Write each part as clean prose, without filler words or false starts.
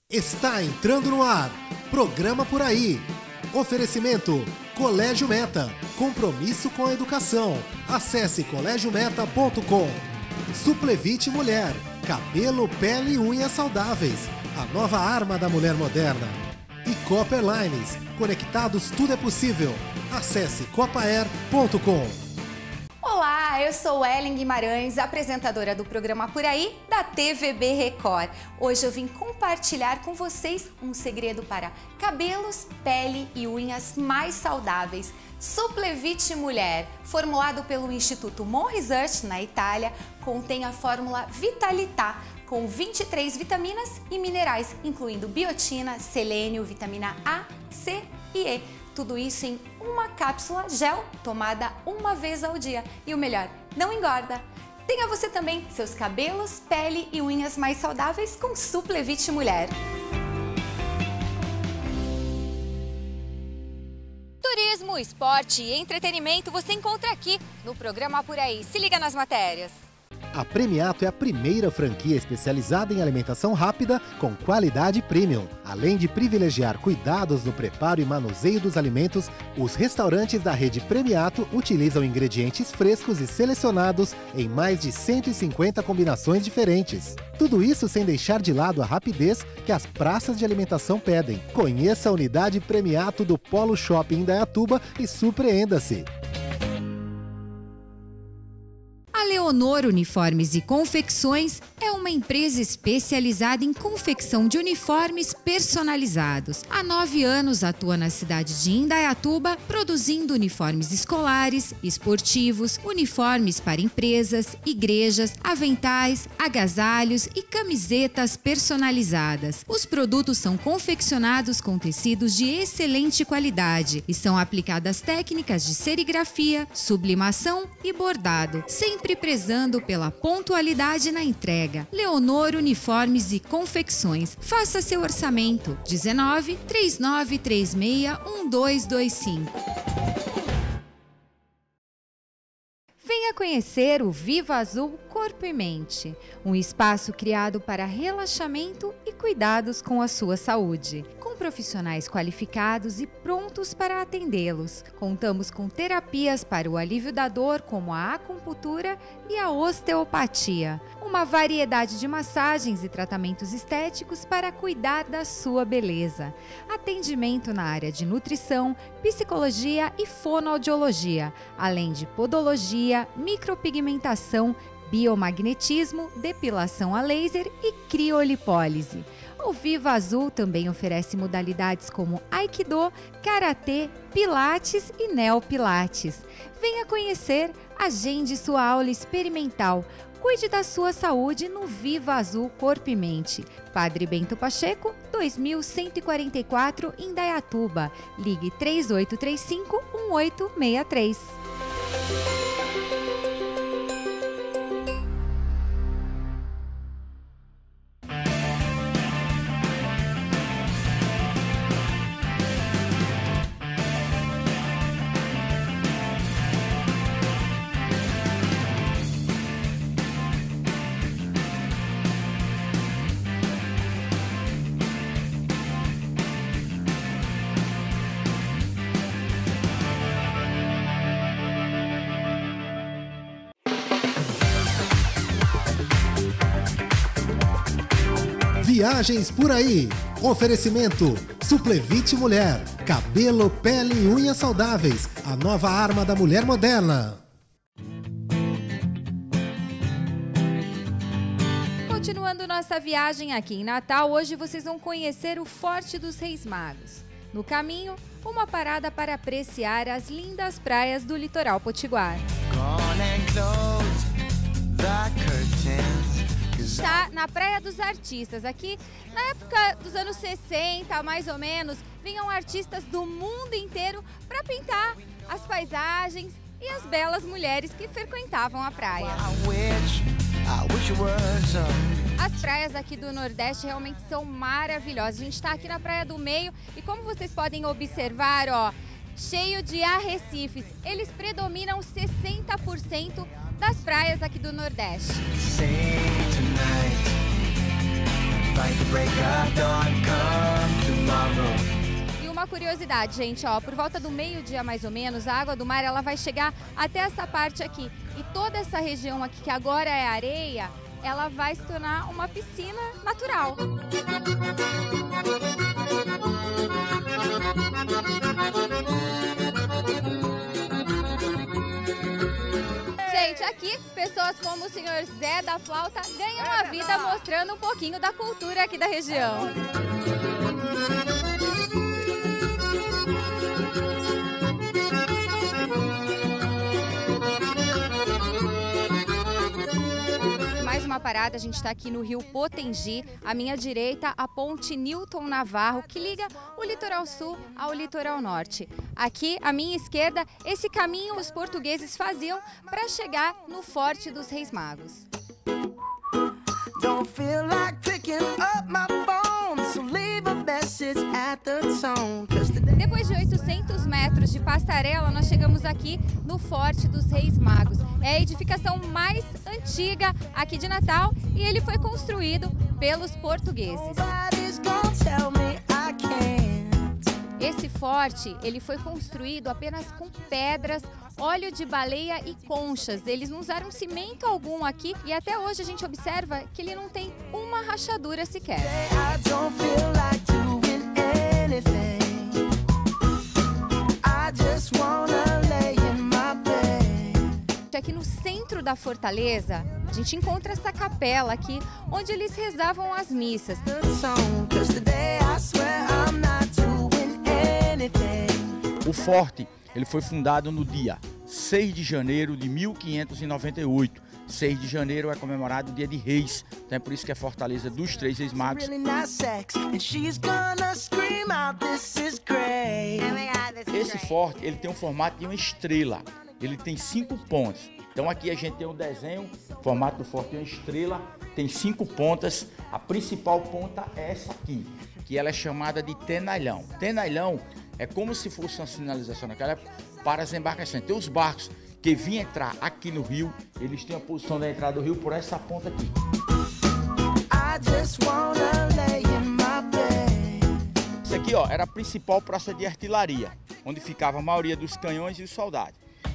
Está entrando no ar, Programa Por Aí. Oferecimento, Colégio Meta, compromisso com a educação. Acesse colegiometa.com. Suplevite Mulher, cabelo, pele e unhas saudáveis. A nova arma da mulher moderna. E Copa Airlines, conectados tudo é possível. Acesse copair.com. Olá, eu sou Ellen Guimarães, apresentadora do Programa Por Aí, da TVB Record. Hoje eu vim compartilhar com vocês um segredo para cabelos, pele e unhas mais saudáveis. Suplevite Mulher, formulado pelo Instituto Mon Research, na Itália, contém a fórmula Vitalità, com 23 vitaminas e minerais, incluindo biotina, selênio, vitamina A, C e E. Tudo isso em uma cápsula gel tomada uma vez ao dia. E o melhor, não engorda. Tenha você também seus cabelos, pele e unhas mais saudáveis com Suplevite Mulher. Turismo, esporte e entretenimento você encontra aqui no Programa Por Aí. Se liga nas matérias. A Premiato é a primeira franquia especializada em alimentação rápida com qualidade premium. Além de privilegiar cuidados no preparo e manuseio dos alimentos, os restaurantes da rede Premiato utilizam ingredientes frescos e selecionados em mais de 150 combinações diferentes. Tudo isso sem deixar de lado a rapidez que as praças de alimentação pedem. Conheça a unidade Premiato do Polo Shopping em Indaiatuba e surpreenda-se! A Leonor Uniformes e Confecções é uma empresa especializada em confecção de uniformes personalizados. Há 9 anos atua na cidade de Indaiatuba, produzindo uniformes escolares, esportivos, uniformes para empresas, igrejas, aventais, agasalhos e camisetas personalizadas. Os produtos são confeccionados com tecidos de excelente qualidade e são aplicadas técnicas de serigrafia, sublimação e bordado, sempre prezando pela pontualidade na entrega. Leonor Uniformes e Confecções. Faça seu orçamento. 19 3936 1225. Venha conhecer o Viva Azul Corpo e Mente, um espaço criado para relaxamento e cuidados com a sua saúde. Com profissionais qualificados e prontos para atendê-los. Contamos com terapias para o alívio da dor, como a acupuntura e a osteopatia. Uma variedade de massagens e tratamentos estéticos para cuidar da sua beleza. Atendimento na área de nutrição, psicologia e fonoaudiologia, além de podologia, micropigmentação, biomagnetismo, depilação a laser e criolipólise. O Viva Azul também oferece modalidades como Aikido, Karatê, Pilates e Neopilates. Venha conhecer, agende sua aula experimental. Cuide da sua saúde no Viva Azul Corpo e Mente. Padre Bento Pacheco, 2144, Indaiatuba. Ligue 3835-1863. Viagens Por Aí. Oferecimento, Suplevite Mulher, cabelo, pele e unhas saudáveis. A nova arma da mulher moderna. Continuando nossa viagem aqui em Natal, hoje vocês vão conhecer o Forte dos Reis Magos. No caminho, uma parada para apreciar as lindas praias do litoral potiguar. Está na Praia dos Artistas. Aqui, na época dos anos 60, mais ou menos, vinham artistas do mundo inteiro para pintar as paisagens e as belas mulheres que frequentavam a praia. As praias aqui do Nordeste realmente são maravilhosas. A gente está aqui na Praia do Meio e como vocês podem observar, ó, cheio de arrecifes. Eles predominam 60% das praias aqui do Nordeste. uma curiosidade, gente, ó, por volta do meio-dia mais ou menos, a água do mar ela vai chegar até essa parte aqui. E toda essa região aqui, que agora é areia, ela vai se tornar uma piscina natural. Gente, aqui, pessoas como o senhor Zé da Flauta ganham a vida mostrando um pouquinho da cultura aqui da região. Mais uma parada, a gente está aqui no Rio Potengi, à minha direita a ponte Newton Navarro, que liga o litoral sul ao litoral norte. Aqui, à minha esquerda, esse caminho os portugueses faziam para chegar no Forte dos Reis Magos. Depois de 800 metros de passarela, nós chegamos aqui no Forte dos Reis Magos. É a edificação mais antiga aqui de Natal e ele foi construído pelos portugueses. Esse forte, ele foi construído apenas com pedras, óleo de baleia e conchas. Eles não usaram cimento algum aqui e até hoje a gente observa que ele não tem uma rachadura sequer. Aqui no centro da fortaleza, a gente encontra essa capela aqui, onde eles rezavam as missas. O forte, ele foi fundado no dia 6 de janeiro de 1598. 6 de janeiro é comemorado o Dia de Reis, então é por isso que é Fortaleza dos Três Reis Magos. Esse forte, ele tem um formato de uma estrela, ele tem 5 pontas. Então aqui a gente tem um desenho, o formato do forte é uma estrela, tem 5 pontas. A principal ponta é essa aqui, que ela é chamada de tenalhão. Tenalhão é como se fosse uma sinalização naquela época para as embarcações. Tem os barcos que vinham entrar aqui no rio, eles têm a posição da entrada do rio por essa ponta aqui. Isso aqui, ó, era a principal praça de artilharia, onde ficava a maioria dos canhões e os soldados.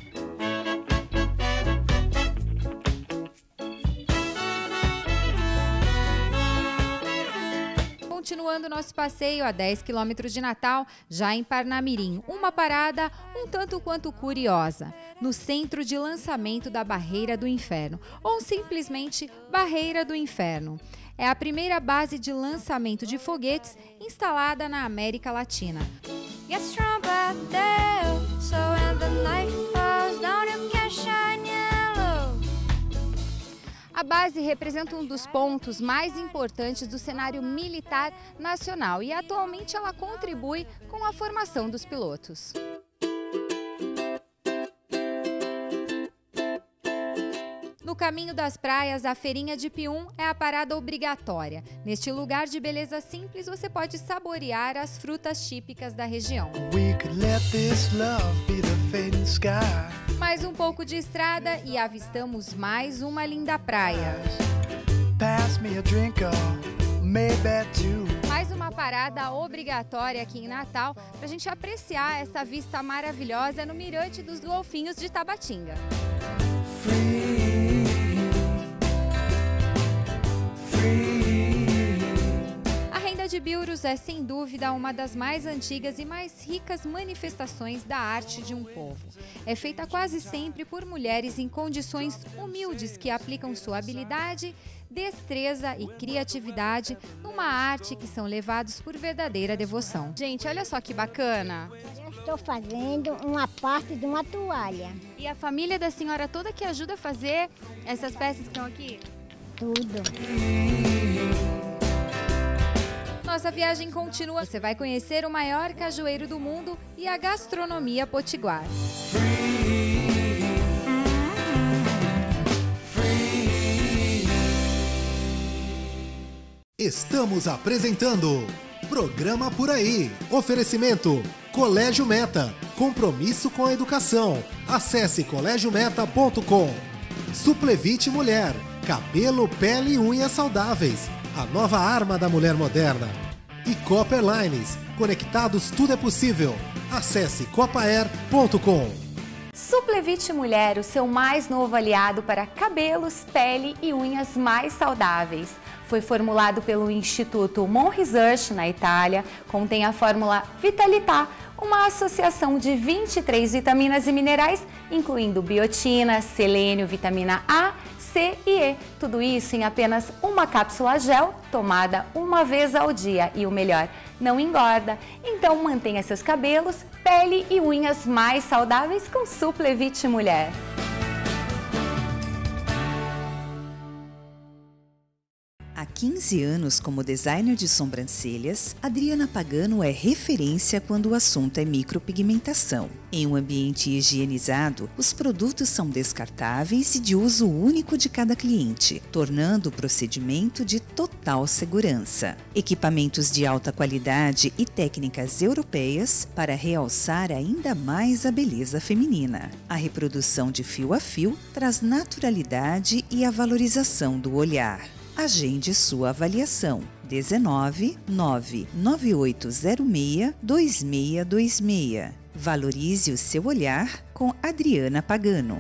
Continuando nosso passeio a 10 quilômetros de Natal, já em Parnamirim, uma parada um tanto quanto curiosa, no centro de lançamento da Barreira do Inferno, ou simplesmente Barreira do Inferno. É a primeira base de lançamento de foguetes instalada na América Latina. A base representa um dos pontos mais importantes do cenário militar nacional e atualmente ela contribui com a formação dos pilotos. No caminho das praias, a feirinha de Pium é a parada obrigatória. Neste lugar de beleza simples, você pode saborear as frutas típicas da região. Mais um pouco de estrada e avistamos mais uma linda praia. Mais uma parada obrigatória aqui em Natal para a gente apreciar essa vista maravilhosa no Mirante dos Golfinhos de Tabatinga. A renda de Biurus é, sem dúvida, uma das mais antigas e mais ricas manifestações da arte de um povo. É feita quase sempre por mulheres em condições humildes que aplicam sua habilidade, destreza e criatividade numa arte que são levados por verdadeira devoção. Gente, olha só que bacana! Eu estou fazendo uma parte de uma toalha. E a família da senhora toda que ajuda a fazer essas peças que estão aqui? Tudo. Nossa viagem continua. Você vai conhecer o maior cajueiro do mundo e a gastronomia potiguar. Estamos apresentando Programa Por Aí. Oferecimento Colégio Meta. Compromisso com a educação. Acesse colegiometa.com. Suplevite Mulher. Cabelo, pele e unhas saudáveis. A nova arma da mulher moderna. E Copa Airlines. Conectados tudo é possível. Acesse copair.com. Suplevit Mulher, o seu mais novo aliado para cabelos, pele e unhas mais saudáveis. Foi formulado pelo Instituto Mon Research, na Itália, contém a fórmula Vitalità, uma associação de 23 vitaminas e minerais, incluindo biotina, selênio, vitamina A, C e E. Tudo isso em apenas uma cápsula gel, tomada uma vez ao dia. E o melhor, não engorda. Então mantenha seus cabelos, pele e unhas mais saudáveis com Suplevit Mulher. Há 15 anos como designer de sobrancelhas, Adriana Pagano é referência quando o assunto é micropigmentação. Em um ambiente higienizado, os produtos são descartáveis e de uso único de cada cliente, tornando o procedimento de total segurança. Equipamentos de alta qualidade e técnicas europeias para realçar ainda mais a beleza feminina. A reprodução de fio a fio traz naturalidade e a valorização do olhar. Agende sua avaliação. 19 99806 2626. Valorize o seu olhar com Adriana Pagano.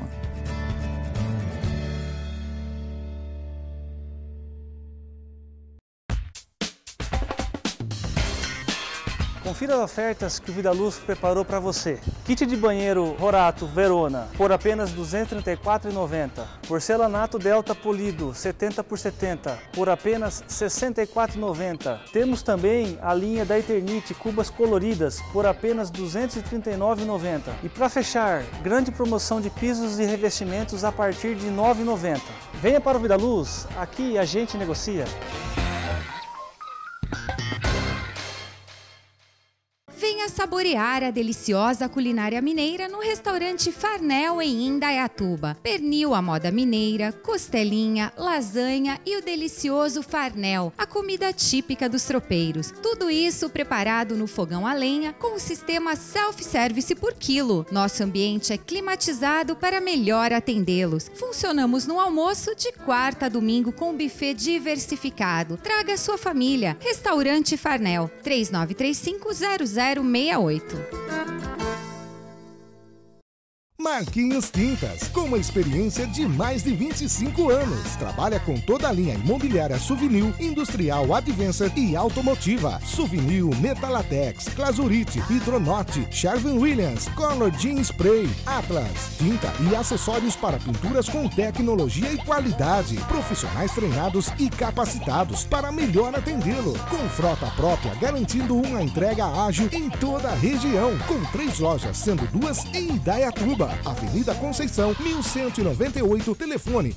Confira as ofertas que o Vidaluz preparou para você. Kit de banheiro Rorato Verona por apenas R$ 234,90. Porcelanato Delta polido 70 por 70 por apenas R$ 64,90. Temos também a linha da Eternite cubas coloridas por apenas R$ 239,90. E para fechar, grande promoção de pisos e revestimentos a partir de R$ 9,90. Venha para o Vidaluz, aqui a gente negocia. Venha saborear a deliciosa culinária mineira no restaurante Farnel em Indaiatuba. Pernil à moda mineira, costelinha, lasanha e o delicioso Farnel, a comida típica dos tropeiros. Tudo isso preparado no fogão a lenha com o sistema self-service por quilo. Nosso ambiente é climatizado para melhor atendê-los. Funcionamos no almoço de quarta a domingo com buffet diversificado. Traga sua família. Restaurante Farnel, 3935-0068. Marquinhos Tintas, com uma experiência de mais de 25 anos. Trabalha com toda a linha imobiliária Souvenir, industrial, Adventure e automotiva. Souvenir, Metalatex, Clasurite, Hidronote, Sherwin-Williams, Color Jean Spray, Atlas, tinta e acessórios para pinturas com tecnologia e qualidade. Profissionais treinados e capacitados para melhor atendê-lo. Com frota própria, garantindo uma entrega ágil em toda a região. Com 3 lojas, sendo 2 em Indaiatuba. Avenida Conceição, 1198, telefone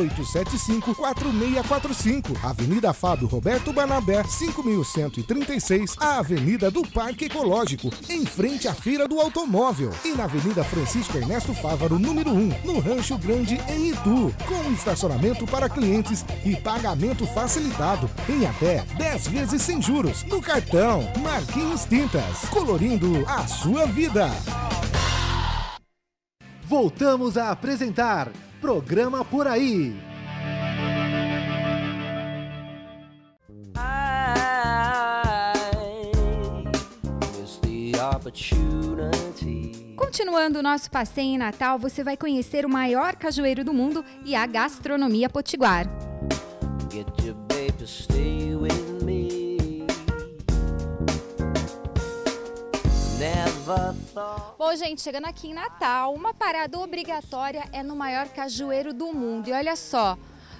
3875-4645. Avenida Fábio Roberto Barnabé, 5136, a Avenida do Parque Ecológico, em frente à Feira do Automóvel. E na Avenida Francisco Ernesto Fávaro, número 1, no Rancho Grande, em Itu, com estacionamento para clientes e pagamento facilitado, em até 10 vezes sem juros, no cartão. Marquinhos Tintas, colorindo a sua vida. Voltamos a apresentar Programa Por Aí. Continuando o nosso passeio em Natal, você vai conhecer o maior cajueiro do mundo e a gastronomia potiguar. Bom, gente, chegando aqui em Natal, uma parada obrigatória é no maior cajueiro do mundo. E olha só,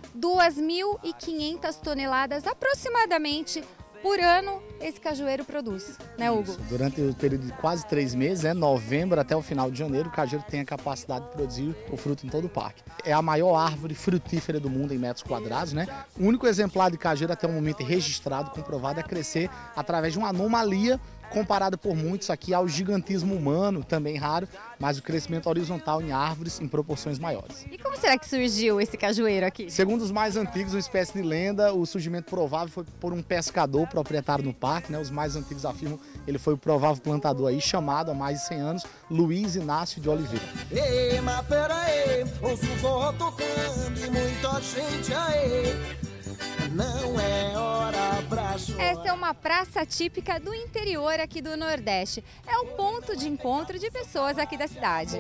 2.500 toneladas aproximadamente por ano esse cajueiro produz, né, Hugo? Isso. Durante o período de quase 3 meses, novembro até o final de janeiro, o cajueiro tem a capacidade de produzir o fruto em todo o parque. É a maior árvore frutífera do mundo em metros quadrados, né? O único exemplar de cajueiro até o momento registrado, comprovado, é crescer através de uma anomalia comparada por muitos aqui ao gigantismo humano, também raro, mas o crescimento horizontal em árvores em proporções maiores. E como será que surgiu esse cajueiro aqui? Segundo os mais antigos, uma espécie de lenda, o surgimento provável foi por um pescador proprietário no parque, né? Os mais antigos afirmam que ele foi o provável plantador aí, chamado há mais de 100 anos, Luiz Inácio de Oliveira. Ei, mas peraí, ouço o forró tocando e muita gente aí. Não é hora pra Essa é uma praça típica do interior aqui do Nordeste. É o ponto de encontro de pessoas aqui da cidade.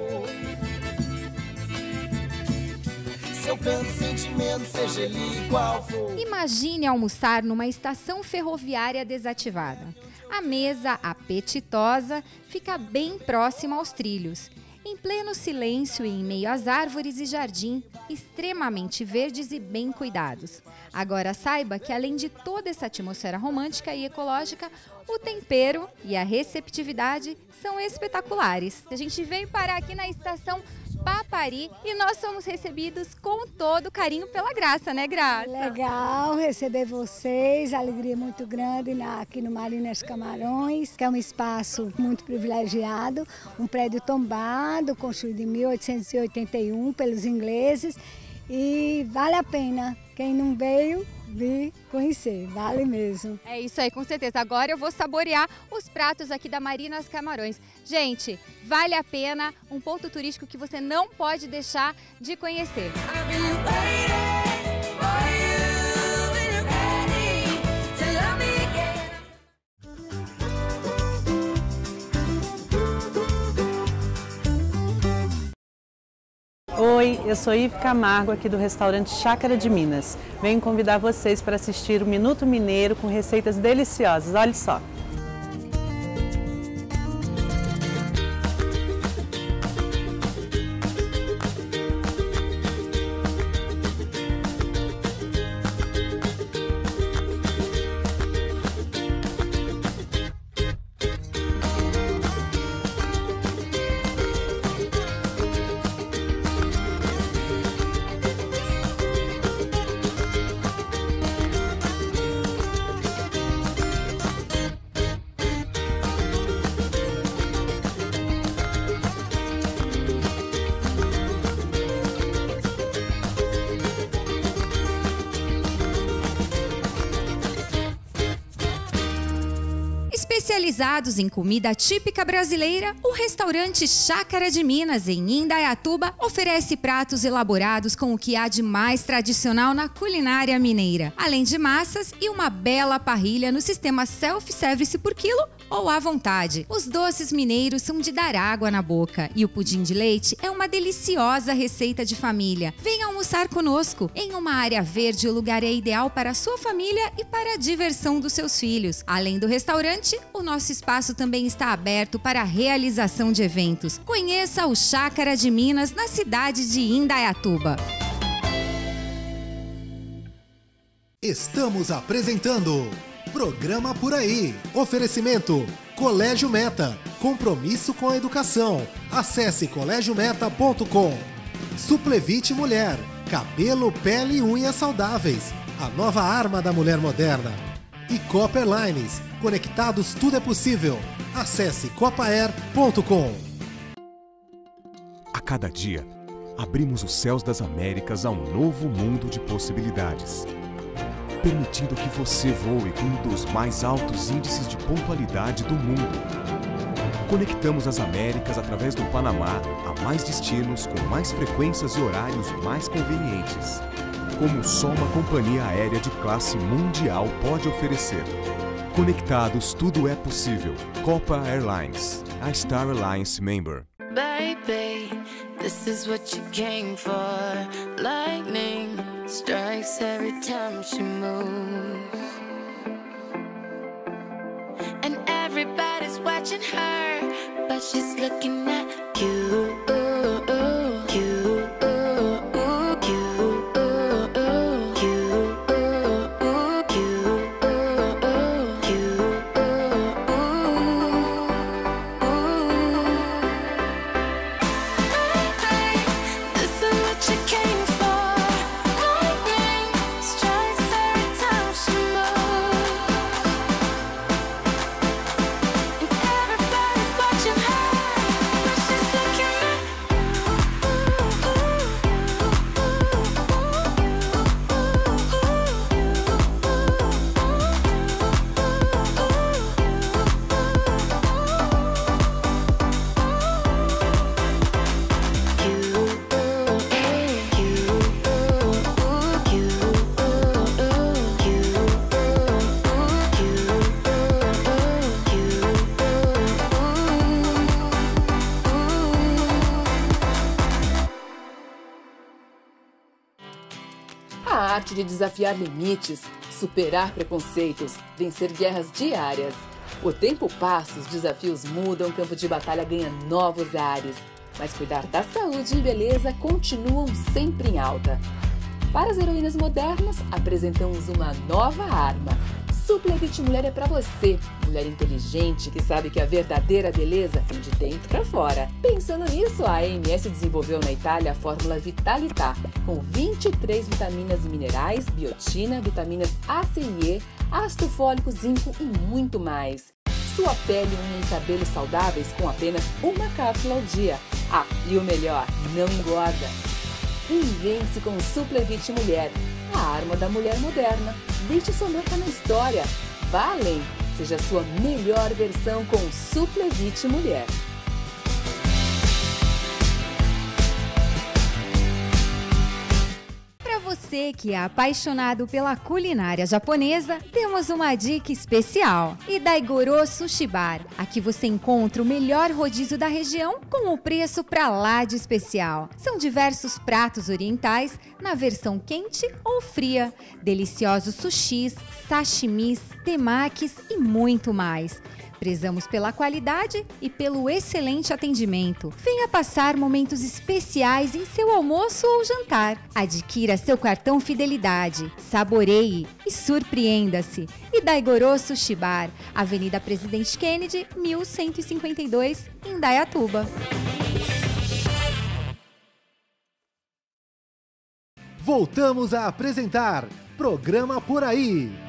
Seu grande sentimento, seja ele qual for. Imagine almoçar numa estação ferroviária desativada. A mesa apetitosa fica bem próxima aos trilhos. Em pleno silêncio e em meio às árvores e jardim, extremamente verdes e bem cuidados. Agora saiba que além de toda essa atmosfera romântica e ecológica, o tempero e a receptividade são espetaculares. A gente veio parar aqui na estação Papari e nós somos recebidos com todo carinho pela Graça, né, Graça? Legal receber vocês, alegria muito grande aqui no Marinas Camarões, que é um espaço muito privilegiado, um prédio tombado, construído em 1881 pelos ingleses e vale a pena. Quem não veio, vir conhecer, vale mesmo. É isso aí, com certeza. Agora eu vou saborear os pratos aqui da Marinas Camarões. Gente, vale a pena, um ponto turístico que você não pode deixar de conhecer. Oi, eu sou Ive Camargo, aqui do restaurante Chácara de Minas. Venho convidar vocês para assistir o Minuto Mineiro com receitas deliciosas. Olha só! Especializados em comida típica brasileira, o restaurante Chácara de Minas, em Indaiatuba, oferece pratos elaborados com o que há de mais tradicional na culinária mineira, além de massas e uma bela parrilha no sistema self-service por quilo ou à vontade. Os doces mineiros são de dar água na boca e o pudim de leite é uma deliciosa receita de família. Venha almoçar conosco. Em uma área verde, o lugar é ideal para a sua família e para a diversão dos seus filhos. Além do restaurante, o nosso espaço também está aberto para a realização de eventos. Conheça o Chácara de Minas na cidade de Indaiatuba. Estamos apresentando Programa Por Aí. Oferecimento Colégio Meta. Compromisso com a educação. Acesse colegiometa.com. Suplevite Mulher. Cabelo, pele e unhas saudáveis. A nova arma da mulher moderna. E Copa Airlines. Conectados tudo é possível. Acesse copair.com. A cada dia, abrimos os céus das Américas a um novo mundo de possibilidades, permitindo que você voe com um dos mais altos índices de pontualidade do mundo. Conectamos as Américas através do Panamá a mais destinos com mais frequências e horários mais convenientes, como só uma companhia aérea de classe mundial pode oferecer. Conectados, tudo é possível. Copa Airlines, a Star Alliance member. Baby, this is what you came for. Lightning strikes every time she moves, and everybody's watching her, but she's looking at you. de desafiar limites, superar preconceitos, vencer guerras diárias. O tempo passa, os desafios mudam, o campo de batalha ganha novos ares. Mas cuidar da saúde e beleza continuam sempre em alta. Para as heroínas modernas, apresentamos uma nova arma. Suplevit Mulher é para você, mulher inteligente que sabe que a verdadeira beleza vem de dentro para fora. Pensando nisso, a AMS desenvolveu na Itália a fórmula Vitalità, com 23 vitaminas e minerais, biotina, vitaminas A, C e E, ácido fólico, zinco e muito mais. Sua pele e unha e cabelo saudáveis com apenas uma cápsula ao dia. Ah, e o melhor, não engorda. Invence com Suplevit Mulher, a arma da mulher moderna. Deixe sua marca na história. Vá além. Seja a sua melhor versão com Suplevit Mulher. Você que é apaixonado pela culinária japonesa, temos uma dica especial. Idaigoro Sushi Bar. Aqui você encontra o melhor rodízio da região com o preço pra lá de especial. São diversos pratos orientais na versão quente ou fria. Deliciosos sushis, sashimis, temakis e muito mais. Prezamos pela qualidade e pelo excelente atendimento. Venha passar momentos especiais em seu almoço ou jantar. Adquira seu cartão Fidelidade, saboreie e surpreenda-se. Idaigoro Sushi Bar, Avenida Presidente Kennedy, 1152, em Indaiatuba. Voltamos a apresentar Programa Por Aí.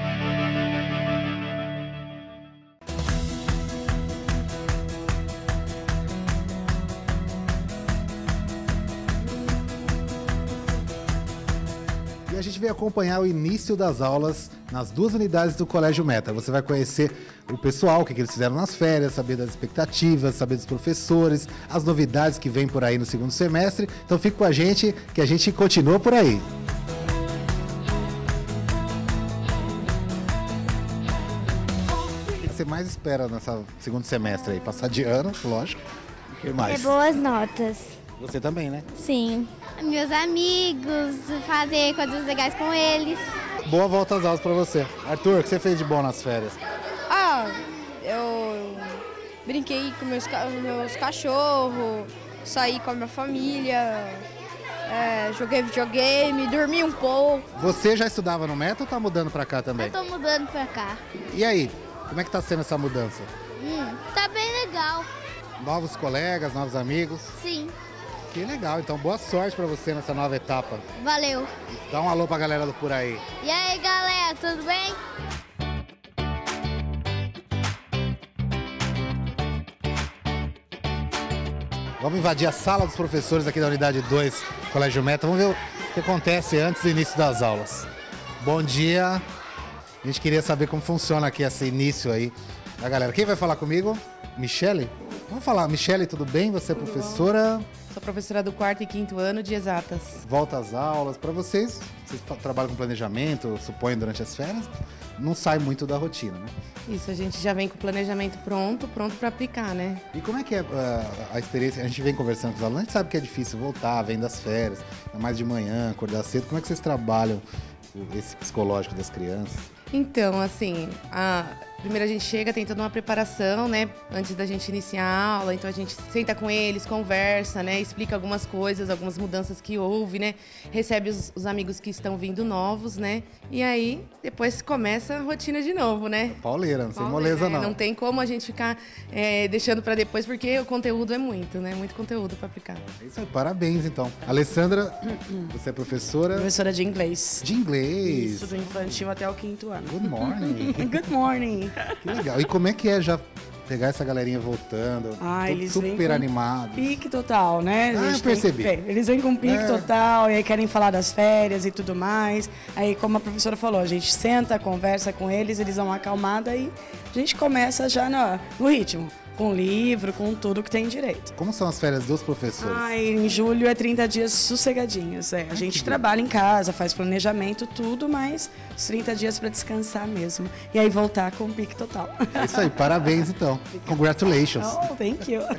A gente veio acompanhar o início das aulas nas duas unidades do Colégio Meta. Você vai conhecer o pessoal, o que eles fizeram nas férias, saber das expectativas, saber dos professores, as novidades que vêm por aí no segundo semestre. Então fique com a gente, que a gente continua por aí. O que você mais espera nesse segundo semestre aí? Passar de ano, lógico. O que mais? Ter boas notas. Você também, né? Sim. Meus amigos, fazer coisas legais com eles. Boa volta às aulas pra você. Arthur, o que você fez de bom nas férias? Eu brinquei com meus cachorros, saí com a minha família, joguei videogame, dormi um pouco. Você já estudava no Meta ou tá mudando pra cá também? Eu tô mudando pra cá. E aí, como é que tá sendo essa mudança? Tá bem legal. Novos colegas, novos amigos? Sim. Que legal, então boa sorte pra você nessa nova etapa. Valeu. Dá um alô pra galera do Por Aí. E aí, galera, tudo bem? Vamos invadir a sala dos professores aqui da Unidade 2, Colégio Meta. Vamos ver o que acontece antes do início das aulas. Bom dia. A gente queria saber como funciona aqui esse início aí da galera. Quem vai falar comigo? Michele? Vamos falar. Michele, tudo bem? Você é professora? Sou professora do 4º e 5º ano de Exatas. Volta às aulas. Para vocês trabalham com planejamento, suponho, durante as férias, não sai muito da rotina, né? Isso, a gente já vem com o planejamento pronto para aplicar, né? E como é que é a experiência? A gente vem conversando com os alunos, a gente sabe que é difícil voltar, vem das férias, mais de manhã, acordar cedo. Como é que vocês trabalham esse psicológico das crianças? Então, assim, primeiro a gente chega, tem toda uma preparação, né, antes da gente iniciar a aula, então a gente senta com eles, conversa, né, explica algumas coisas, algumas mudanças que houve, né, recebe os amigos que estão vindo novos, né, e aí depois começa a rotina de novo, né. Pauleira, não tem moleza não. Não tem como a gente ficar deixando para depois, porque o conteúdo é muito, né, muito conteúdo para aplicar. É isso aí, parabéns então. Alessandra, você é professora? Professora de inglês. De inglês? Isso, do infantil até o 5º ano. Good morning. Good morning. Que legal. E como é que é já pegar essa galerinha voltando? Eles super animados. Pique total, né? Eu percebi. Eles vêm com pique total e aí querem falar das férias e tudo mais. Aí, como a professora falou, a gente senta, conversa com eles, eles dão uma acalmada e a gente começa já no ritmo. Com livro, com tudo que tem direito. Como são as férias dos professores? Em julho é 30 dias sossegadinhos. A gente trabalha em casa, faz planejamento, tudo, mas os 30 dias para descansar mesmo. E aí voltar com o pique total. É isso aí, parabéns então. Congratulations. Oh, thank you.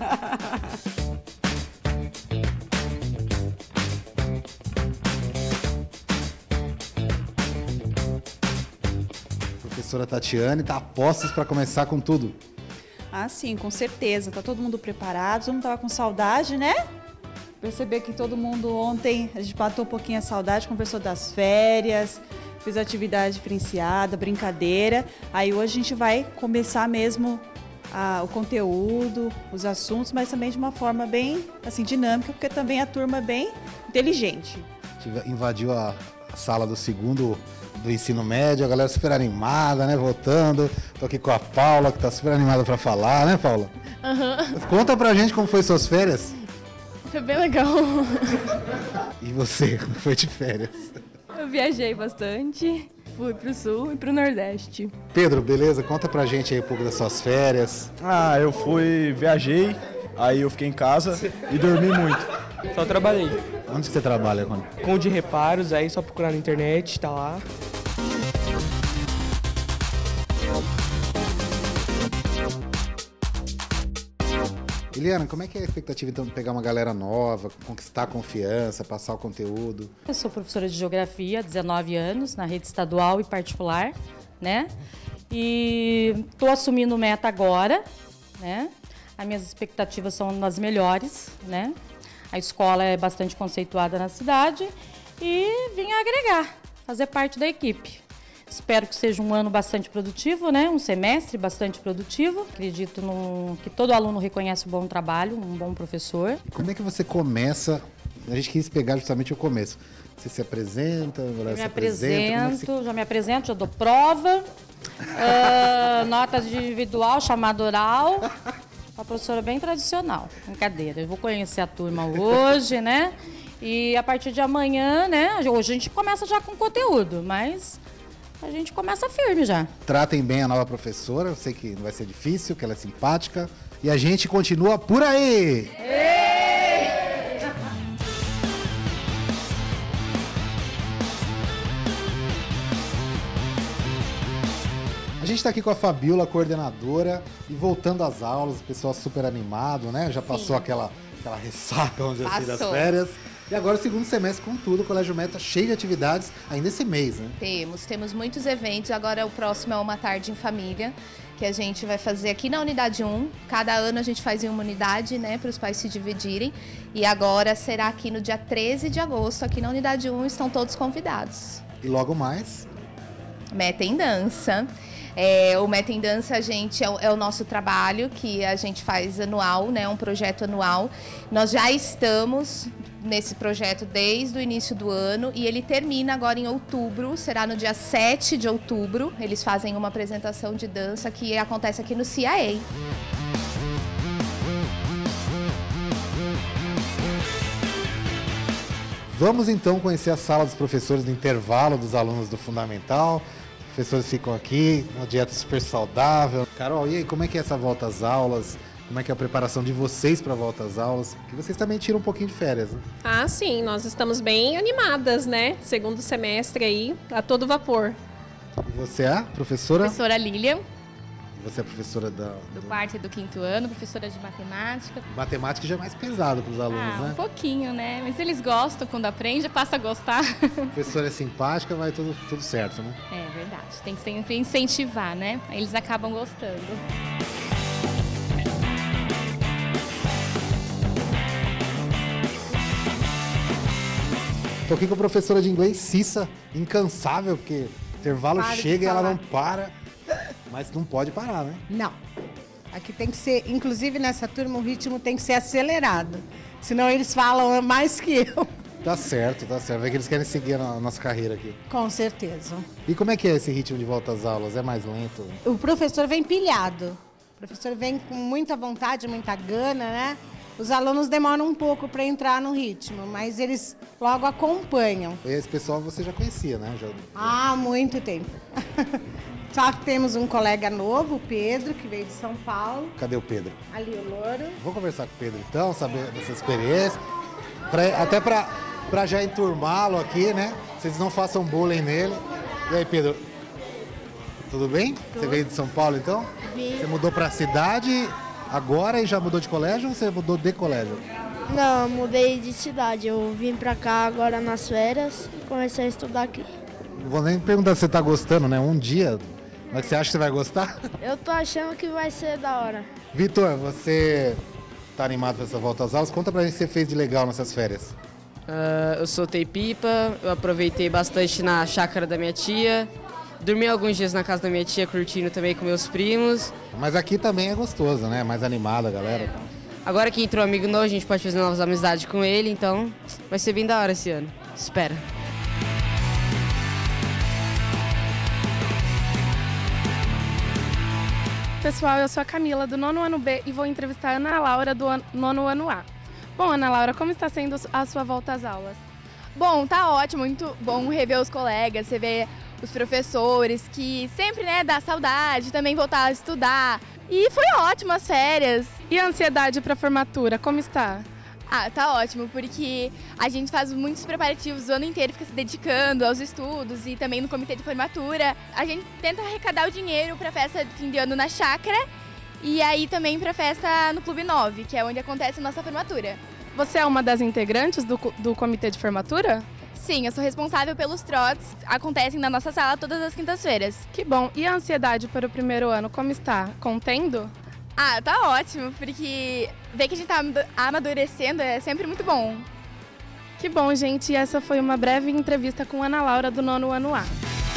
professora Tatiane está a postos para começar com tudo. Ah, sim, com certeza. Tá todo mundo preparado, todo mundo tava com saudade, né? Perceber que todo mundo ontem, a gente matou um pouquinho a saudade, conversou das férias, fez atividade diferenciada, brincadeira. Aí hoje a gente vai começar mesmo o conteúdo, os assuntos, mas também de uma forma bem assim, dinâmica, porque também a turma é bem inteligente. Invadiu a sala do segundo do ensino médio, a galera super animada, né, votando. Tô aqui com a Paula, que tá super animada para falar, né, Paula? Conta pra gente como foi suas férias. Foi bem legal. E você, como foi de férias? Eu viajei bastante, fui pro sul e pro nordeste. Pedro, beleza? Conta pra gente aí um pouco das suas férias. Eu viajei, aí eu fiquei em casa e dormi muito. Só trabalhei. Onde você trabalha, Rony? Com o de reparos, aí só procurar na internet, tá lá. Eliana, como é que é a expectativa então de pegar uma galera nova, conquistar a confiança, passar o conteúdo? Eu sou professora de geografia há 19 anos, na rede estadual e particular, né? E estou assumindo meta agora, né? As minhas expectativas são das melhores, né? A escola é bastante conceituada na cidade e vim agregar, fazer parte da equipe. Espero que seja um ano bastante produtivo, né? Um semestre bastante produtivo. Acredito que todo aluno reconhece o bom trabalho, um bom professor. E como é que você começa? A gente quis pegar justamente o começo. Você se apresenta? Já me apresento, já dou prova, nota individual, chamada oral. Uma professora bem tradicional, brincadeira. Eu vou conhecer a turma hoje, né? E a partir de amanhã, né? Hoje a gente começa já com conteúdo, mas a gente começa firme já. Tratem bem a nova professora, eu sei que não vai ser difícil, que ela é simpática. E a gente continua por aí! A gente está aqui com a Fabiola, coordenadora, e voltando às aulas, o pessoal super animado, né? Já passou aquela ressaca, vamos dizer assim, das férias. E agora o segundo semestre com tudo, o Colégio Meta cheio de atividades ainda esse mês, né? Temos muitos eventos. Agora o próximo é uma tarde em família, que a gente vai fazer aqui na Unidade 1. Cada ano a gente faz em uma unidade, né, para os pais se dividirem. E agora será aqui no dia 13 de agosto, aqui na Unidade 1, estão todos convidados. E logo mais? Meta em Dança. O Meta em Dança, é o nosso trabalho que a gente faz anual, né? Um projeto anual. Nós já estamos nesse projeto desde o início do ano e ele termina agora em outubro, será no dia 7 de outubro. Eles fazem uma apresentação de dança que acontece aqui no CIA. Vamos então conhecer a sala dos professores do intervalo dos alunos do Fundamental. Os professores ficam aqui, uma dieta super saudável. Carol, e aí, como é que é essa volta às aulas? Como é que é a preparação de vocês para a volta às aulas? Porque vocês também tiram um pouquinho de férias, né? Ah, sim, nós estamos bem animadas, né? Segundo semestre aí, a todo vapor. E você é a professora? Professora Lilian. E você é professora do quarto e do quinto ano, professora de matemática. Matemática já é mais pesado para os alunos, né? Um pouquinho, né? Mas eles gostam, quando aprende, passa a gostar. A professora é simpática, vai tudo certo, né? É verdade, tem que sempre incentivar, né? Aí eles acabam gostando. Tô aqui com a professora de inglês, Cissa, incansável, porque o intervalo chega e ela não para. Mas não pode parar, né? Não. Aqui tem que ser, inclusive nessa turma, o ritmo tem que ser acelerado. Senão eles falam mais que eu. Tá certo. Vê que eles querem seguir a nossa carreira aqui. Com certeza. E como é que é esse ritmo de volta às aulas? É mais lento? O professor vem pilhado. O professor vem com muita vontade, muita gana, né? Os alunos demoram um pouco para entrar no ritmo, mas eles logo acompanham. Esse pessoal você já conhecia, né? Há muito tempo. Só que temos um colega novo, o Pedro, que veio de São Paulo. Cadê o Pedro? Ali o louro. Vou conversar com o Pedro então, saber dessa experiência. Até para já enturmá-lo aqui, né? Vocês não façam bullying nele. E aí, Pedro? Tudo bem? Tudo. Você veio de São Paulo então? Vim. Você mudou para a cidade agora e já mudou de colégio ou você mudou de colégio? Não, eu mudei de cidade. Eu vim para cá agora nas férias e comecei a estudar aqui. Não vou nem perguntar se você está gostando, né? Um dia Mas você acha que você vai gostar? Eu tô achando que vai ser da hora. Vitor, você tá animado para essa volta às aulas? Conta pra gente o que você fez de legal nessas férias. Eu soltei pipa, eu aproveitei bastante na chácara da minha tia, dormi alguns dias na casa da minha tia, curtindo também com meus primos. Mas aqui também é gostoso, né? Mais animada a galera. Agora que entrou um amigo novo, a gente pode fazer novas amizades com ele, então vai ser bem da hora esse ano. Espera. Pessoal, eu sou a Camila, do 9º ano B, e vou entrevistar a Ana Laura, do 9º ano A. Bom, Ana Laura, como está sendo a sua volta às aulas? Bom, tá ótimo, muito bom rever os colegas, você vê os professores, que sempre, né, dá saudade, também voltar a estudar. E foi ótimo as férias. E a ansiedade para a formatura, como está? Ah, tá ótimo, porque a gente faz muitos preparativos o ano inteiro, fica se dedicando aos estudos e também no comitê de formatura. A gente tenta arrecadar o dinheiro para a festa de fim de ano na chácara e aí também para a festa no Clube 9, que é onde acontece a nossa formatura. Você é uma das integrantes do comitê de formatura? Sim, eu sou responsável pelos trotes, acontecem na nossa sala todas as quintas-feiras. Que bom! E a ansiedade para o primeiro ano, como está? Contendo? Ah, tá ótimo, porque ver que a gente tá amadurecendo é sempre muito bom. Que bom, gente. E essa foi uma breve entrevista com Ana Laura, do 9º ano A.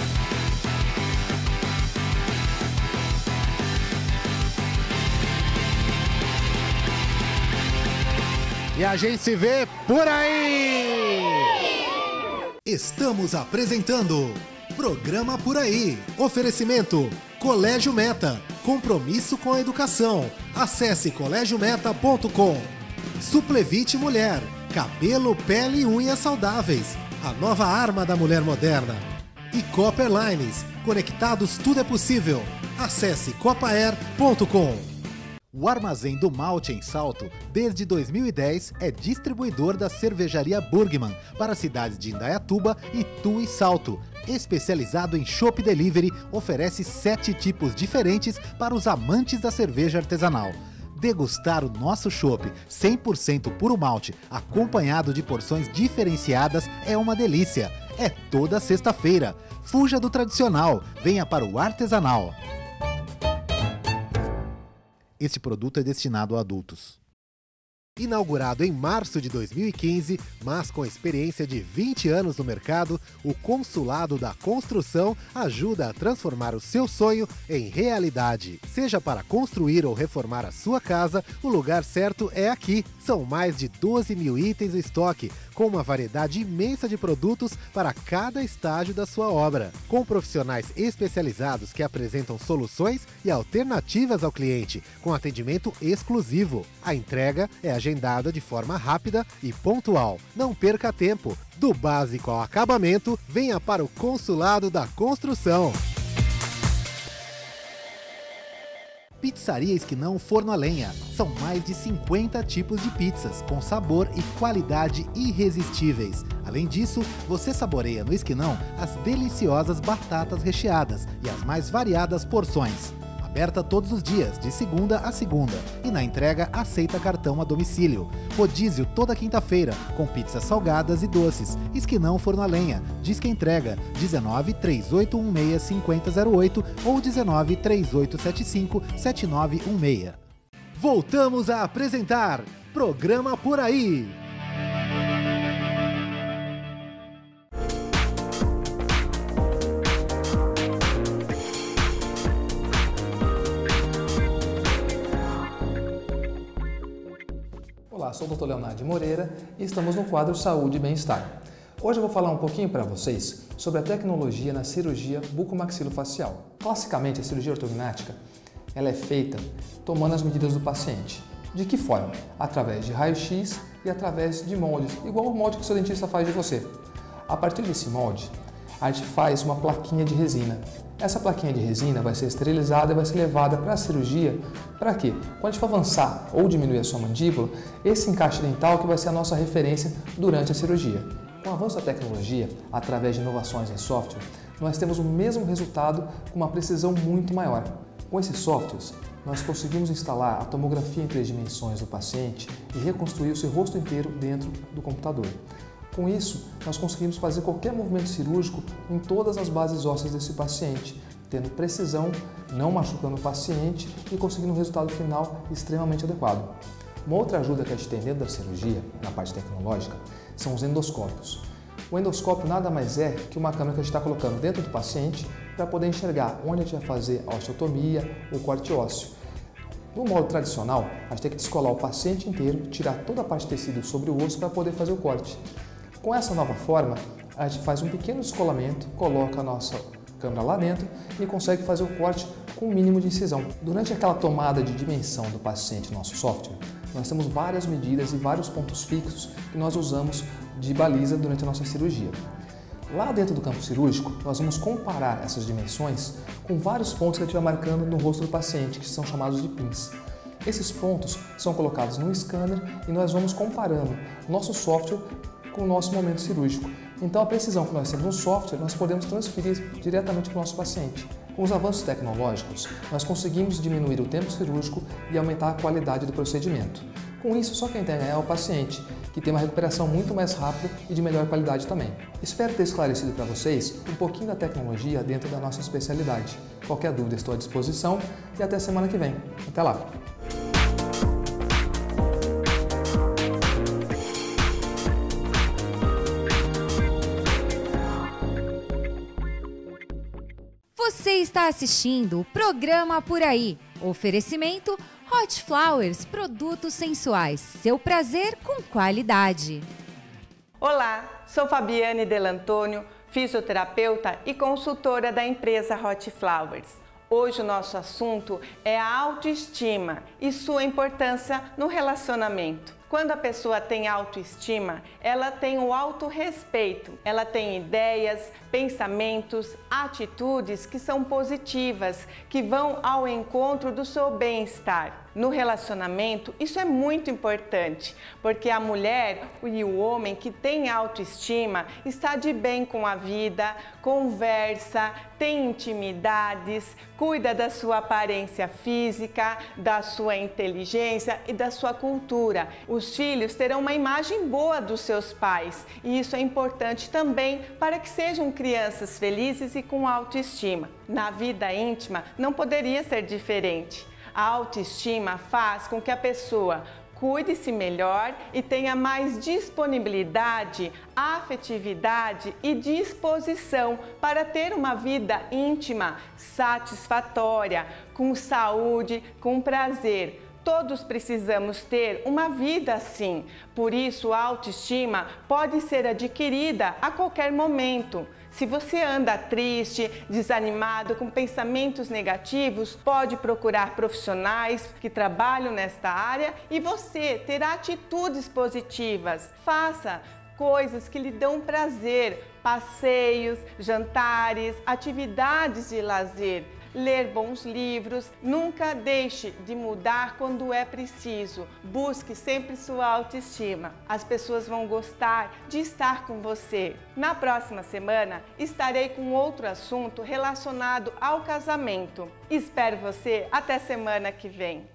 E a gente se vê por aí! Estamos apresentando Programa Por Aí. Oferecimento Colégio Meta. Compromisso com a educação. Acesse colegiometa.com. Suplevite Mulher. Cabelo, pele e unhas saudáveis. A nova arma da mulher moderna. E Copa Airlines. Conectados tudo é possível. Acesse copair.com. O Armazém do Malte em Salto, desde 2010, é distribuidor da cervejaria Burgman para as cidades de Indaiatuba, Itu e Salto. Especializado em chopp delivery, oferece 7 tipos diferentes para os amantes da cerveja artesanal. Degustar o nosso chopp 100% puro malte, acompanhado de porções diferenciadas, é uma delícia. É toda sexta-feira. Fuja do tradicional, venha para o artesanal. Este produto é destinado a adultos. Inaugurado em março de 2015, mas com experiência de 20 anos no mercado, o Consulado da Construção ajuda a transformar o seu sonho em realidade. Seja para construir ou reformar a sua casa, o lugar certo é aqui. São mais de 12 mil itens no estoque, com uma variedade imensa de produtos para cada estágio da sua obra. Com profissionais especializados que apresentam soluções e alternativas ao cliente, com atendimento exclusivo. A entrega é agendada de forma rápida e pontual. Não perca tempo. Do básico ao acabamento, venha para o Consulado da Construção. Pizzaria Esquinão Forno a Lenha. São mais de 50 tipos de pizzas, com sabor e qualidade irresistíveis. Além disso, você saboreia no Esquinão as deliciosas batatas recheadas e as mais variadas porções. Aberta todos os dias, de segunda a segunda. E na entrega, aceita cartão a domicílio. Rodízio toda quinta-feira, com pizzas salgadas e doces. Esquinão Forno a Lenha. Disque entrega 19 3816 5008 ou 19 3875 7916. Voltamos a apresentar Programa Por Aí. Olá, sou o Dr. Leonardo Moreira e estamos no quadro Saúde e Bem-Estar. Hoje eu vou falar um pouquinho para vocês sobre a tecnologia na cirurgia bucomaxilofacial. Classicamente, a cirurgia ortognática ela é feita tomando as medidas do paciente. De que forma? Através de raio-x e através de moldes, igual o molde que o seu dentista faz de você. A partir desse molde, a gente faz uma plaquinha de resina. Essa plaquinha de resina vai ser esterilizada e vai ser levada para a cirurgia. Para quê? Quando a gente for avançar ou diminuir a sua mandíbula, esse encaixe dental que vai ser a nossa referência durante a cirurgia. Com o avanço da tecnologia, através de inovações em software, nós temos o mesmo resultado com uma precisão muito maior. Com esses softwares, nós conseguimos instalar a tomografia em 3 dimensões do paciente e reconstruir o seu rosto inteiro dentro do computador. Com isso, nós conseguimos fazer qualquer movimento cirúrgico em todas as bases ósseas desse paciente, tendo precisão, não machucando o paciente e conseguindo um resultado final extremamente adequado. Uma outra ajuda que a gente tem dentro da cirurgia, na parte tecnológica, são os endoscópios. O endoscópio nada mais é que uma câmera que a gente está colocando dentro do paciente para poder enxergar onde a gente vai fazer a osteotomia ou corte ósseo. No modo tradicional, a gente tem que descolar o paciente inteiro, tirar toda a parte de tecido sobre o osso para poder fazer o corte. Com essa nova forma, a gente faz um pequeno descolamento, coloca a nossa câmera lá dentro e consegue fazer o corte com o mínimo de incisão. Durante aquela tomada de dimensão do paciente no nosso software, nós temos várias medidas e vários pontos fixos que nós usamos de baliza durante a nossa cirurgia. Lá dentro do campo cirúrgico, nós vamos comparar essas dimensões com vários pontos que a gente vai marcando no rosto do paciente, que são chamados de pins. Esses pontos são colocados no scanner e nós vamos comparando o nosso software com o nosso momento cirúrgico. Então a precisão que nós temos no software, nós podemos transferir diretamente para o nosso paciente. Com os avanços tecnológicos, nós conseguimos diminuir o tempo cirúrgico e aumentar a qualidade do procedimento. Com isso, só quem tem a ganhar é o paciente, que tem uma recuperação muito mais rápida e de melhor qualidade também. Espero ter esclarecido para vocês um pouquinho da tecnologia dentro da nossa especialidade. Qualquer dúvida, estou à disposição e até semana que vem. Até lá! Você está assistindo o programa Por Aí. Oferecimento Hot Flowers, produtos sensuais. Seu prazer com qualidade. Olá, sou Fabiane Delantônio, fisioterapeuta e consultora da empresa Hot Flowers. Hoje o nosso assunto é a autoestima e sua importância no relacionamento. Quando a pessoa tem autoestima, ela tem o autorrespeito, ela tem ideias, pensamentos, atitudes que são positivas, que vão ao encontro do seu bem-estar. No relacionamento, isso é muito importante, porque a mulher e o homem que tem autoestima está de bem com a vida, conversa, tem intimidades, cuida da sua aparência física, da sua inteligência e da sua cultura. Os filhos terão uma imagem boa dos seus pais e isso é importante também para que sejam crianças felizes e com autoestima. Na vida íntima não poderia ser diferente. A autoestima faz com que a pessoa cuide-se melhor e tenha mais disponibilidade, afetividade e disposição para ter uma vida íntima, satisfatória, com saúde, com prazer. Todos precisamos ter uma vida assim, por isso a autoestima pode ser adquirida a qualquer momento. Se você anda triste, desanimado, com pensamentos negativos, pode procurar profissionais que trabalham nesta área e você terá atitudes positivas. Faça coisas que lhe dão prazer, passeios, jantares, atividades de lazer. Ler bons livros, nunca deixe de mudar quando é preciso. Busque sempre sua autoestima. As pessoas vão gostar de estar com você. Na próxima semana, estarei com outro assunto relacionado ao casamento. Espero você até semana que vem.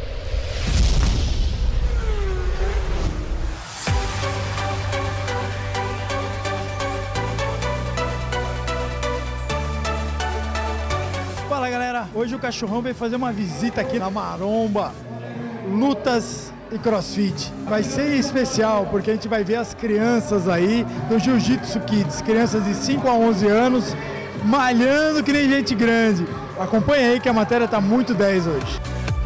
Fala galera, hoje o Cachorrão veio fazer uma visita aqui na Maromba, lutas e crossfit. Vai ser especial porque a gente vai ver as crianças aí do Jiu-Jitsu Kids, crianças de 5 a 11 anos, malhando que nem gente grande. Acompanha aí que a matéria tá muito 10 hoje.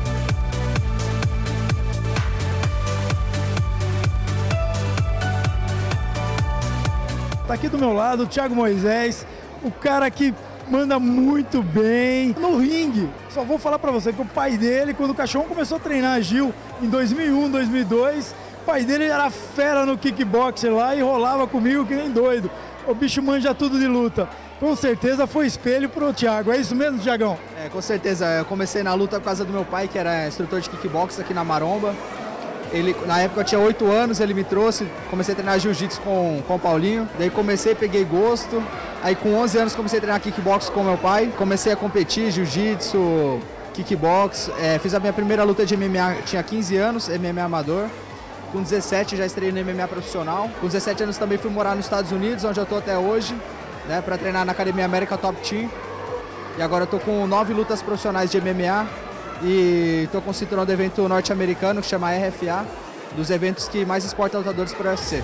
Tá aqui do meu lado o Thiago Moisés, o cara que manda muito bem no ringue. Só vou falar pra você que o pai dele, quando o Cachorrão começou a treinar Gil em 2001, 2002, o pai dele era fera no kickboxer lá e rolava comigo que nem doido. O bicho manja tudo de luta. Com certeza foi espelho pro Thiago. É isso mesmo, Thiagão? É, com certeza. Eu comecei na luta por causa do meu pai, que era instrutor de kickbox aqui na Maromba. Ele, na época eu tinha 8 anos, ele me trouxe, comecei a treinar jiu-jitsu com o Paulinho. Daí comecei, peguei gosto. Aí com 11 anos comecei a treinar kickbox com meu pai. Comecei a competir, jiu-jitsu, kickbox. Fiz a minha primeira luta de MMA, tinha 15 anos, MMA amador. Com 17 já estreiei no MMA profissional. Com 17 anos também fui morar nos Estados Unidos, onde eu estou até hoje, né, para treinar na Academia América Top Team. E agora eu tô com 9 lutas profissionais de MMA e tô com o cinturão do evento norte-americano que chama RFA, dos eventos que mais exportam lutadores para o UFC.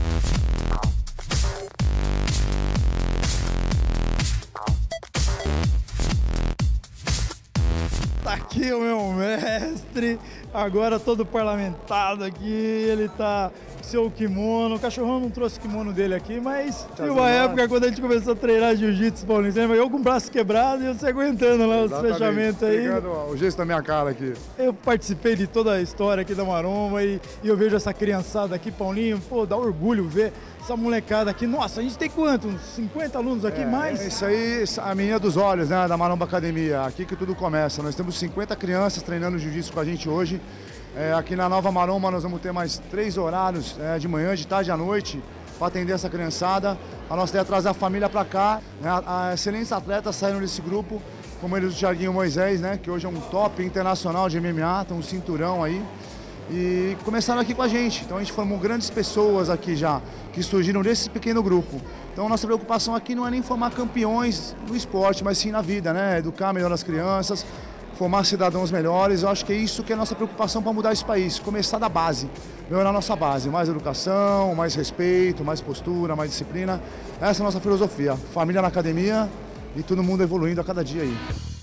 Tá aqui o meu mestre, agora todo parlamentado aqui, ele tá com seu kimono. O Cachorrão não trouxe o kimono dele aqui, mas teve uma época quando a gente começou a treinar jiu-jitsu, Paulinho, eu com o braço quebrado e você aguentando lá os fechamentos aí. Pegando o gesto da minha cara aqui. Eu participei de toda a história aqui da Maromba e eu vejo essa criançada aqui, Paulinho, pô, dá orgulho ver essa molecada aqui. Nossa, a gente tem quanto? Uns 50 alunos aqui, mais? Isso aí, a menina dos olhos, né, da Maromba Academia. Aqui que tudo começa. Nós temos 50 crianças treinando jiu-jitsu com a gente hoje. Aqui na Nova Maromba nós vamos ter mais 3 horários de manhã, de tarde e à noite para atender essa criançada. A nossa ideia é trazer a família para cá. Né? Excelentes atletas saíram desse grupo, como eles o Thiaguinho Moisés, né, que hoje é um top internacional de MMA, tem um cinturão aí. E começaram aqui com a gente. Então a gente formou grandes pessoas aqui já, que surgiram desse pequeno grupo. Então a nossa preocupação aqui não é nem formar campeões no esporte, mas sim na vida, né? Educar melhor as crianças, formar cidadãos melhores. Eu acho que é isso que é a nossa preocupação para mudar esse país. Começar da base, melhorar a nossa base. Mais educação, mais respeito, mais postura, mais disciplina. Essa é a nossa filosofia. Família na academia e todo mundo evoluindo a cada dia aí.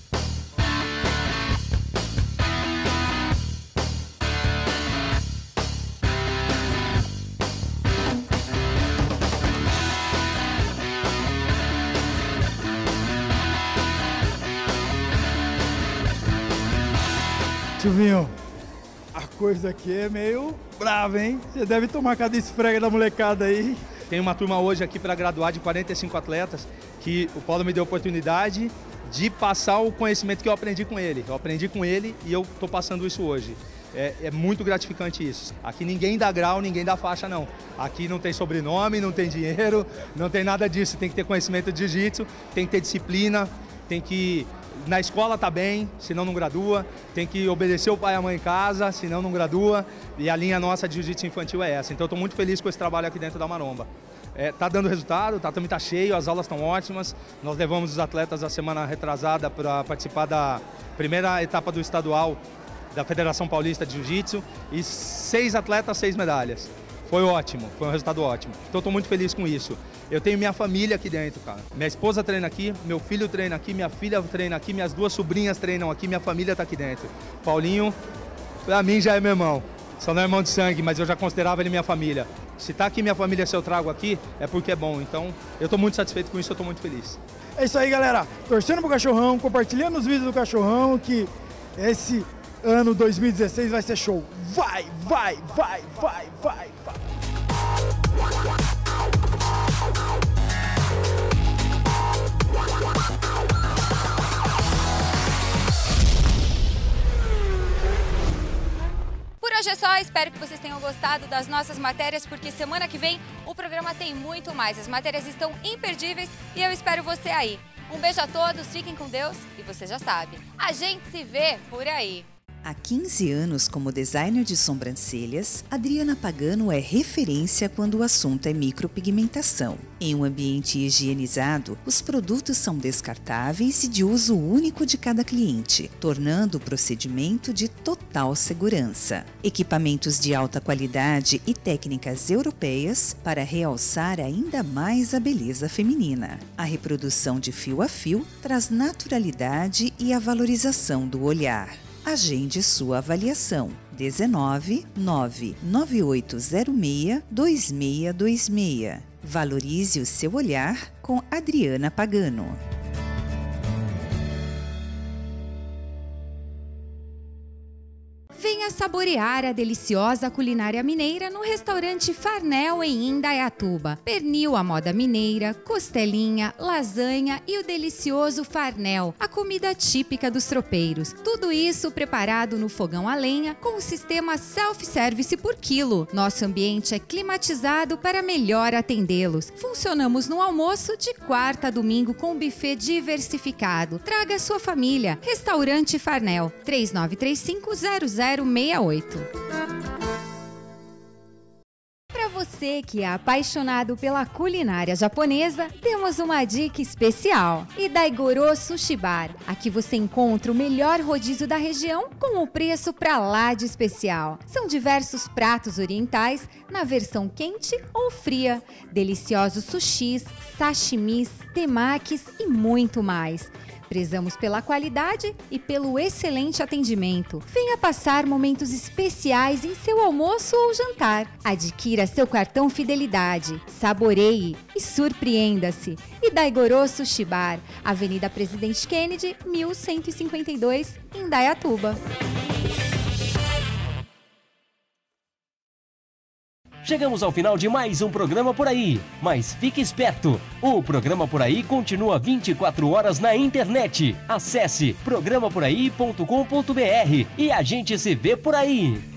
Silvinho, a coisa aqui é meio brava, hein? Você deve tomar cada esfrega da molecada aí. Tem uma turma hoje aqui para graduar de 45 atletas que o Paulo me deu a oportunidade de passar o conhecimento que eu aprendi com ele. Eu aprendi com ele e eu estou passando isso hoje. É muito gratificante isso. Aqui ninguém dá grau, ninguém dá faixa, não. Aqui não tem sobrenome, não tem dinheiro, não tem nada disso. Tem que ter conhecimento de jiu-jitsu, tem que ter disciplina, tem que... Na escola tá bem, senão não gradua. Tem que obedecer o pai e a mãe em casa, senão não gradua. E a linha nossa de jiu-jitsu infantil é essa. Então eu tô muito feliz com esse trabalho aqui dentro da Maromba. Tá dando resultado, também tá cheio, as aulas estão ótimas. Nós levamos os atletas a semana retrasada para participar da primeira etapa do estadual da Federação Paulista de Jiu-Jitsu. E 6 atletas, 6 medalhas. Foi ótimo, foi um resultado ótimo. Então eu tô muito feliz com isso. Eu tenho minha família aqui dentro, cara. Minha esposa treina aqui, meu filho treina aqui, minha filha treina aqui, minhas 2 sobrinhas treinam aqui, minha família tá aqui dentro. Paulinho, pra mim já é meu irmão. Só não é irmão de sangue, mas eu já considerava ele minha família. Se tá aqui minha família, se eu trago aqui, é porque é bom. Então eu tô muito satisfeito com isso, eu tô muito feliz. É isso aí, galera. Torcendo pro Cachorrão, compartilhando os vídeos do Cachorrão, que esse ano 2016 vai ser show. Vai, vai, vai, vai, vai, vai. Por hoje é só, espero que vocês tenham gostado das nossas matérias, porque semana que vem o programa tem muito mais. As matérias estão imperdíveis e eu espero você aí. Um beijo a todos, fiquem com Deus e você já sabe, a gente se vê por aí. Há 15 anos como designer de sobrancelhas, Adriana Pagano é referência quando o assunto é micropigmentação. Em um ambiente higienizado, os produtos são descartáveis e de uso único de cada cliente, tornando o procedimento de total segurança. Equipamentos de alta qualidade e técnicas europeias para realçar ainda mais a beleza feminina. A reprodução de fio a fio traz naturalidade e a valorização do olhar. Agende sua avaliação. 19 99806 2626. Valorize o seu olhar com Adriana Pagano. Venha saborear a deliciosa culinária mineira no restaurante Farnel em Indaiatuba. Pernil à moda mineira, costelinha, lasanha e o delicioso Farnel, a comida típica dos tropeiros. Tudo isso preparado no fogão a lenha com o sistema self-service por quilo. Nosso ambiente é climatizado para melhor atendê-los. Funcionamos no almoço de quarta a domingo com buffet diversificado. Traga sua família. Restaurante Farnel, 3935 0068. Para você você que é apaixonado pela culinária japonesa, temos uma dica especial. Idaigoro Sushi Bar. Aqui você encontra o melhor rodízio da região com o preço pra lá de especial. São diversos pratos orientais na versão quente ou fria, deliciosos sushis, sashimis, temakis e muito mais. Prezamos pela qualidade e pelo excelente atendimento. Venha passar momentos especiais em seu almoço ou jantar. Adquira seu cartão Fidelidade, saboreie e surpreenda-se. Idaigoro Sushi Bar, Avenida Presidente Kennedy, 1152, em Indaiatuba. Chegamos ao final de mais um Programa Por Aí, mas fique esperto, o Programa Por Aí continua 24 horas na internet. Acesse programaporaí.com.br e a gente se vê por aí.